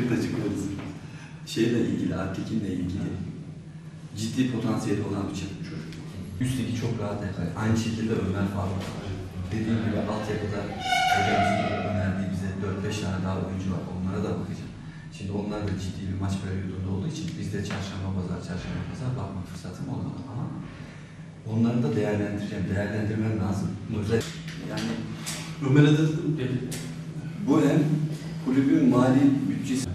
Kırıkta çıkıyoruz. Şeyle ilgili, Alptekin'le ilgili ciddi potansiyeli olan bir çocuk. Üstteki çok rahat yakar. Aynı şekilde Ömer Faruk. Dediğim gibi altyapıda hocamızın önerdiği bize 4-5 tane daha oyuncu var. Onlara da bakacağım. Şimdi onlar da ciddi bir maç periyodunda olduğu için biz de çarşamba pazar bakma fırsatım olmadı ama onları da değerlendirmem lazım. Özel yani Ömer'e de bu hem kulübün mali bütçesi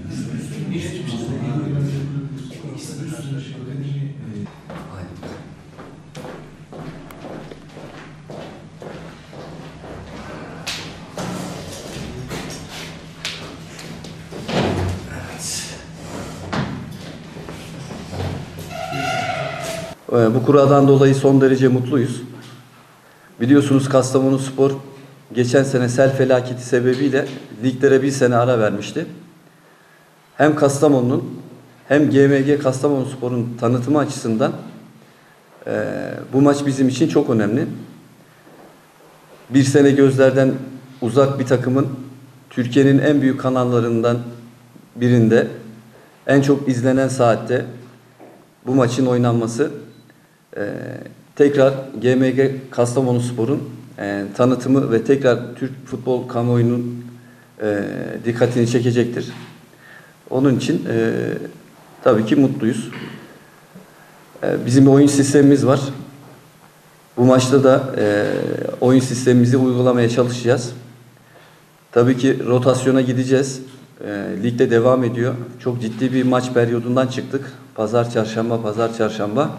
Bu kuradan dolayı son derece mutluyuz. Biliyorsunuz Kastamonuspor geçen sene sel felaketi sebebiyle liglere bir sene ara vermişti. Hem Kastamonu'nun hem GMG Kastamonuspor'un tanıtımı açısından bu maç bizim için çok önemli. Bir sene gözlerden uzak bir takımın Türkiye'nin en büyük kanallarından birinde en çok izlenen saatte bu maçın oynanması tekrar GMG Kastamonuspor'un tanıtımı ve tekrar Türk futbol kamuoyunun dikkatini çekecektir. Onun için tabii ki mutluyuz. Bizim bir oyun sistemimiz var. Bu maçta da oyun sistemimizi uygulamaya çalışacağız. Tabii ki rotasyona gideceğiz. Ligde devam ediyor. Çok ciddi bir maç periyodundan çıktık. Pazar, çarşamba.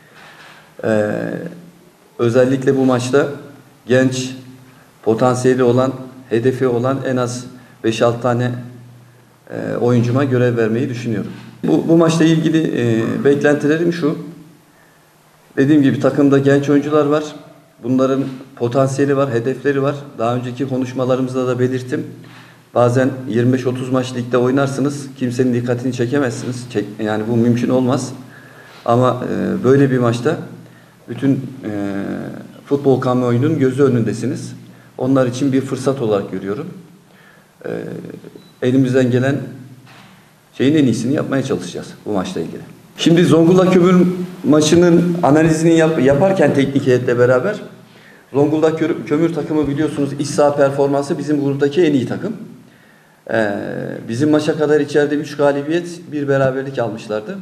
Özellikle bu maçta genç, potansiyeli olan, hedefi olan en az 5-6 tane oyuncuma görev vermeyi düşünüyorum. Bu maçla ilgili beklentilerim şu. Dediğim gibi takımda genç oyuncular var. Bunların potansiyeli var, hedefleri var. Daha önceki konuşmalarımızda da belirttim. Bazen 25-30 maç ligde oynarsınız. Kimsenin dikkatini çekemezsiniz. Yani bu mümkün olmaz. Ama böyle bir maçta bütün futbol kamuoyunun gözü önündesiniz. Onlar için bir fırsat olarak görüyorum. Elimizden gelen şeyin en iyisini yapmaya çalışacağız bu maçla ilgili. Şimdi Zonguldak Kömür maçının analizini yaparken teknik heyetle beraber Zonguldak Kömür takımı biliyorsunuz iç saha performansı bizim gruptaki en iyi takım. Bizim maça kadar içeride 3 galibiyet, 1 beraberlik almışlardı.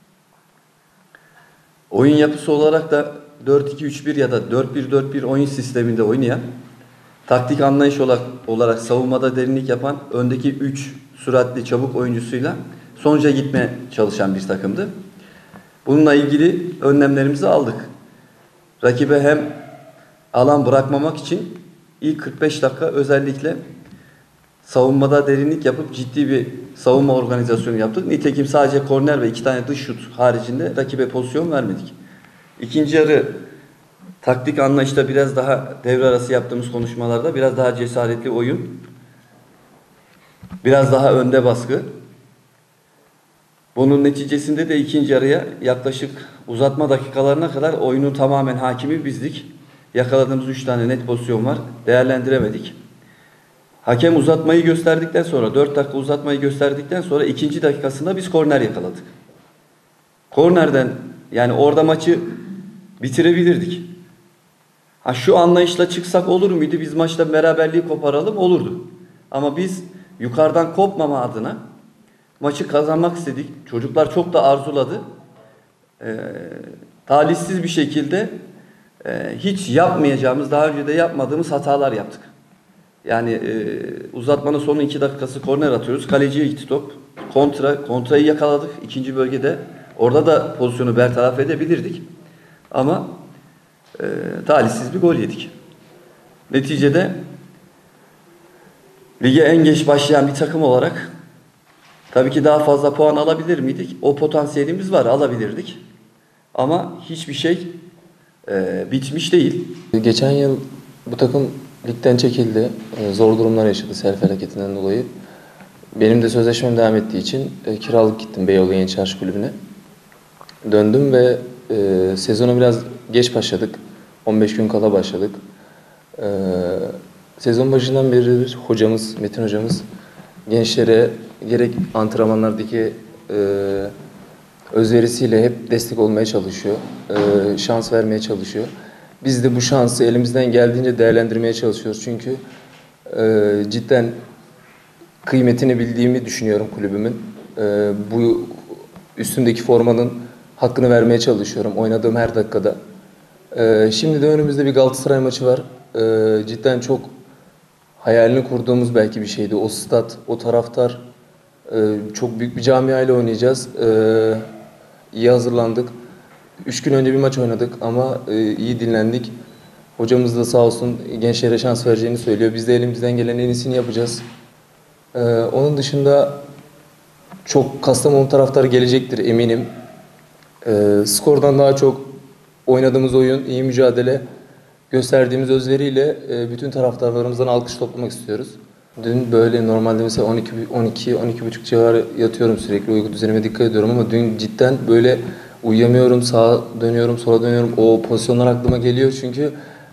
Oyun yapısı olarak da 4-2-3-1 ya da 4-1-4-1 oyun sisteminde oynayan, taktik anlayış olarak savunmada derinlik yapan, öndeki 3 süratli çabuk oyuncusuyla sonuca gitmeye çalışan bir takımdı. Bununla ilgili önlemlerimizi aldık. Rakibe hem alan bırakmamak için ilk 45 dakika özellikle savunmada derinlik yapıp ciddi bir savunma organizasyonu yaptık. Nitekim sadece korner ve 2 tane dış şut haricinde rakibe pozisyon vermedik. İkinci yarı taktik anlayışta biraz daha devre arası yaptığımız konuşmalarda biraz daha cesaretli oyun, biraz daha önde baskı. Bunun neticesinde de ikinci yarıya yaklaşık uzatma dakikalarına kadar oyunun tamamen hakimi bizdik. Yakaladığımız 3 tane net pozisyon var. Değerlendiremedik. Hakem uzatmayı gösterdikten sonra 4 dakika uzatmayı gösterdikten sonra ikinci dakikasında biz korner yakaladık. Kornerden yani orada maçı bitirebilirdik. Şu anlayışla çıksak olur muydu? Biz maçta beraberliği koparalım olurdu. Ama biz yukarıdan kopmama adına maçı kazanmak istedik. Çocuklar çok da arzuladı. Talihsiz bir şekilde hiç yapmayacağımız, daha önce de yapmadığımız hatalar yaptık. Yani uzatmanın son 2 dakikası korner atıyoruz. Kaleciye gitti top. Kontrayı yakaladık ikinci bölgede. Orada da pozisyonu bertaraf edebilirdik. Ama talihsiz bir gol yedik. Neticede lige en geç başlayan bir takım olarak tabii ki daha fazla puan alabilir miydik? O potansiyelimiz var, alabilirdik. Ama hiçbir şey bitmiş değil. Geçen yıl bu takım ligden çekildi. Zor durumlar yaşadı sel felaketinden dolayı. Benim de sözleşmem devam ettiği için kiralık gittim Beyoğlu Yeni Çarşı Kulübü'ne. Döndüm ve sezona biraz geç başladık. 15 gün kala başladık. Sezon başından beri hocamız, Metin hocamız gençlere gerek antrenmanlardaki özverisiyle hep destek olmaya çalışıyor. Şans vermeye çalışıyor. Biz de bu şansı elimizden geldiğince değerlendirmeye çalışıyoruz. Çünkü cidden kıymetini bildiğimi düşünüyorum kulübümün. Bu üstümdeki formanın hakkını vermeye çalışıyorum oynadığım her dakikada. Şimdi de önümüzde bir Galatasaray maçı var. Cidden çok hayalini kurduğumuz belki bir şeydi. O stat, o taraftar. Çok büyük bir camiayla oynayacağız. İyi hazırlandık. 3 gün önce bir maç oynadık ama iyi dinlendik. Hocamız da sağ olsun gençlere şans vereceğini söylüyor. Biz de elimizden gelen en iyisini yapacağız. Onun dışında çok Kastamonu taraftarı gelecektir eminim. Skordan daha çok oynadığımız oyun, iyi mücadele, gösterdiğimiz özveriyle bütün taraftarlarımızdan alkış toplamak istiyoruz. Dün böyle normalde mesela 12-12.30 civarı yatıyorum sürekli. Uyku düzenime dikkat ediyorum ama dün cidden böyle uyuyamıyorum, sağa dönüyorum, sola dönüyorum. O pozisyonlar aklıma geliyor çünkü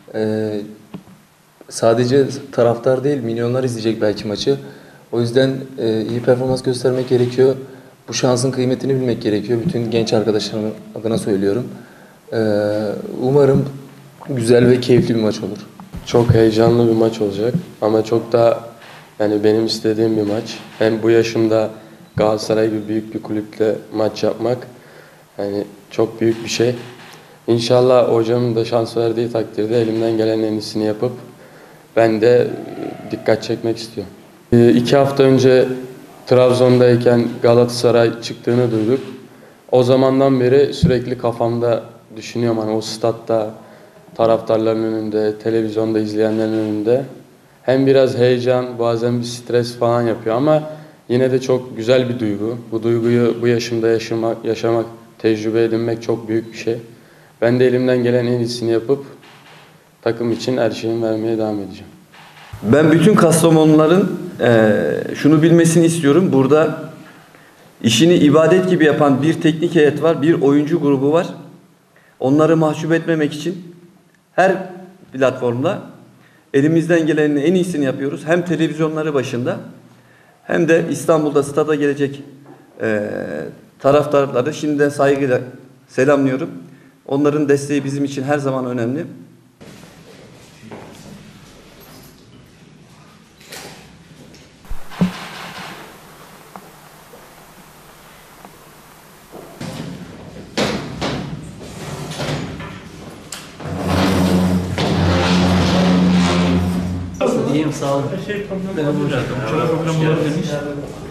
sadece taraftar değil, milyonlar izleyecek belki maçı. O yüzden iyi performans göstermek gerekiyor. Bu şansın kıymetini bilmek gerekiyor. Bütün genç arkadaşlarımın adına söylüyorum. Umarım güzel ve keyifli bir maç olur. Çok heyecanlı bir maç olacak ama çok da yani benim istediğim bir maç. Hem bu yaşımda Galatasaray gibi büyük bir kulüple maç yapmak yani çok büyük bir şey. İnşallah hocamın da şans verdiği takdirde elimden gelen en iyisini yapıp ben de dikkat çekmek istiyorum. 2 hafta önce Trabzon'dayken Galatasaray çıktığını duyduk. O zamandan beri sürekli kafamda düşünüyorum hani o statta, taraftarların önünde, televizyonda izleyenlerin önünde. Hem biraz heyecan, bazen bir stres falan yapıyor ama yine de çok güzel bir duygu. Bu duyguyu bu yaşımda yaşamak, tecrübe edinmek çok büyük bir şey. Ben de elimden gelen en iyisini yapıp takım için her şeyimi vermeye devam edeceğim. Ben bütün Kastamonuların şunu bilmesini istiyorum. Burada işini ibadet gibi yapan bir teknik heyet var, bir oyuncu grubu var. Onları mahcup etmemek için her platformda elimizden gelenin en iyisini yapıyoruz. Hem televizyonları başında hem de İstanbul'da stada gelecek taraftarları şimdiden saygıyla selamlıyorum. Onların desteği bizim için her zaman önemli. İyiyim, sağ olun. Şey problem olabilir. Uçak problemi olabilirmiş.